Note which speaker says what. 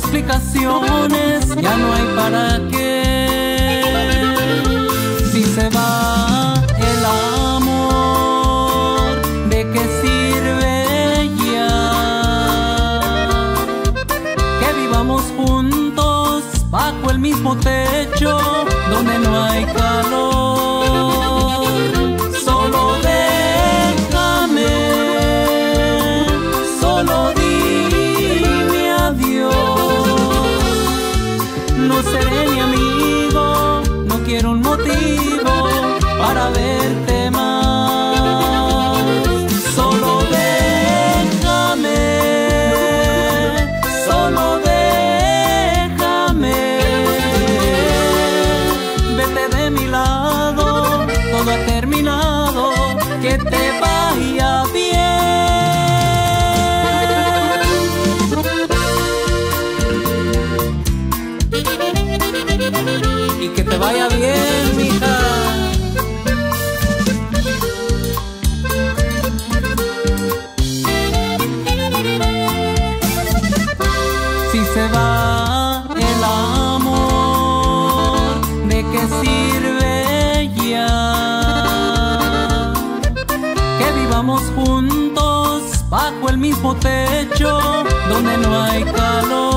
Speaker 1: explicaciones, ya no hay para qué. Si se va el amor, ¿de qué sirve ya? Que vivamos juntos bajo el mismo techo, donde no hay calor. Solo déjame, solo dime adiós. No seré mi amigo, no quiero un motivo para verte más. Solo déjame, solo déjame. Vete de mi lado, todo ha terminado, que te vaya bien. Y que te vaya bien, mija. Si se va el amor, ¿de qué sirve ya? Que vivamos juntos bajo el mismo techo, donde no hay calor.